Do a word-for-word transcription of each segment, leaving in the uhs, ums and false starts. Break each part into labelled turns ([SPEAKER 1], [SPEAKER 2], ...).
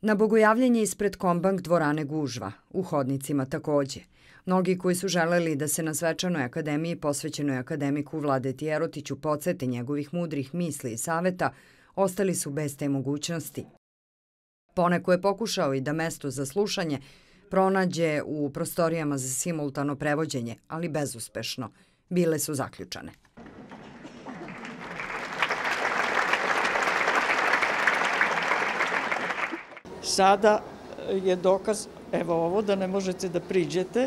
[SPEAKER 1] Na bogojavljenje ispred Kombank dvorane gužva, u hodnicima takođe. Mnogi koji su želeli da se na svečanoj akademiji posvećenoj akademiku Vladeti Jerotiću podsete njegovih mudrih misli i saveta, ostali su bez te mogućnosti. Poneko je pokušao i da mesto za slušanje pronađe u prostorijama za simultano prevođenje, ali bezuspešno. Bile su zaključane.
[SPEAKER 2] Sada je dokaz, evo ovo, da ne možete da priđete,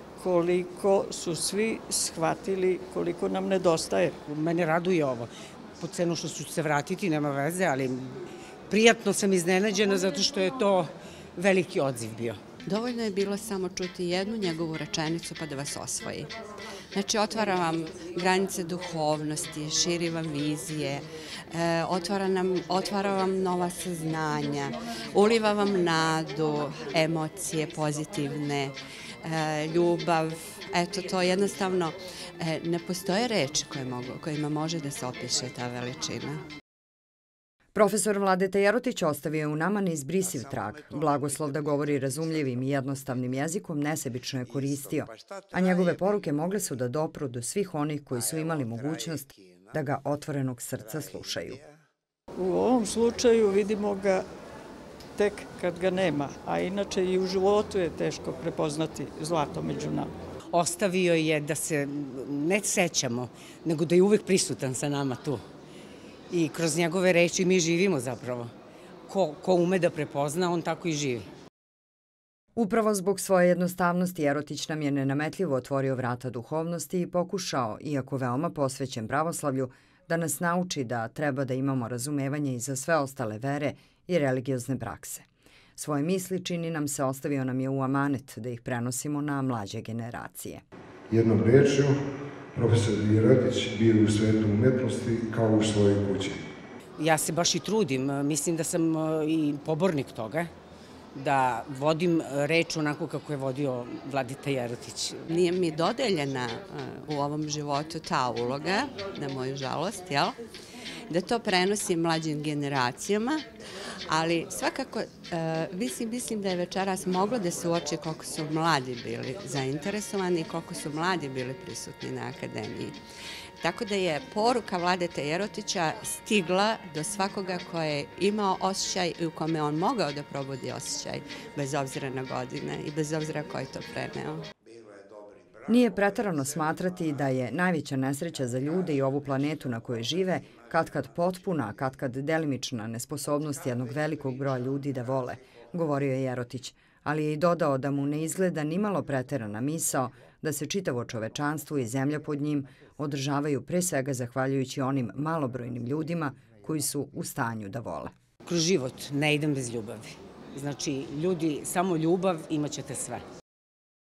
[SPEAKER 2] koliko su svi shvatili koliko nam nedostaje.
[SPEAKER 3] Mene raduje ovo. Po cenu što ću se vratiti, nema veze, ali prijatno sam iznenađena zato što je to veliki odziv bio.
[SPEAKER 4] Dovoljno je bilo samo čuti jednu njegovu rečenicu pa da vas osvoji. Znači, otvara vam granice duhovnosti, širi vam vizije, otvara, nam, otvara vam nova saznanja, uliva vam nadu, emocije pozitivne, ljubav. Eto, to jednostavno ne postoje reči koje mogu, kojima može da se opiše ta veličina.
[SPEAKER 1] Profesor Vladeta Jerotić ostavio je u nama neizbrisiv trag. Blagoslov da govori razumljivim i jednostavnim jezikom nesebično je koristio, a njegove poruke mogle su da dopru do svih onih koji su imali mogućnost da ga otvorenog srca slušaju.
[SPEAKER 2] U ovom slučaju vidimo ga tek kad ga nema, a inače i u životu je teško prepoznati zlato među nama.
[SPEAKER 3] Ostavio je da se ne sećamo, nego da je uvek prisutan sa nama tu. I kroz njegove reči mi živimo zapravo. Ko, ko ume da prepozna, on tako i živi.
[SPEAKER 1] Upravo zbog svoje jednostavnosti Jerotić nam je nenametljivo otvorio vrata duhovnosti i pokušao, iako veoma posvećen pravoslavlju, da nas nauči da treba da imamo razumevanje i za sve ostale vere i religiozne prakse. Svoje misli, čini nam se, ostavio nam je u amanet da ih prenosimo na mlađe generacije.
[SPEAKER 5] Jednom rečju, profesor Jerotić bio u svetu umetnosti kao u svojoj kući.
[SPEAKER 3] Ja se baš i trudim, mislim da sam i pobornik toga, da vodim reč onako kako je vodio Vladeta Jerotić.
[SPEAKER 4] Nije mi dodeljena u ovom životu ta uloga, na moju žalost, jel? Da to prenosim mlađim generacijama, ali svakako mislim, mislim da je večeras moglo da se uoči koliko su mladi bili zainteresovani i koliko su mladi bili prisutni na akademiji. Tako da je poruka Vladeta Jerotića stigla do svakoga ko je imao osjećaj i u kome on mogao da probudi osjećaj, bez obzira na godine i bez obzira ko je to preneo.
[SPEAKER 1] Nije preterano smatrati da je najveća nesreća za ljude i ovu planetu na kojoj žive katkad potpuna, a katkad delimična nesposobnost jednog velikog broja ljudi da vole, govorio je Jerotić, ali je i dodao da mu ne izgleda nimalo preterana misao da se čitavo čovečanstvo i zemlja pod njim održavaju pre svega zahvaljujući onim malobrojnim ljudima koji su u stanju da vole.
[SPEAKER 3] Kroz život ne idem bez ljubavi. Znači, ljudi, samo ljubav, imat ćete sve.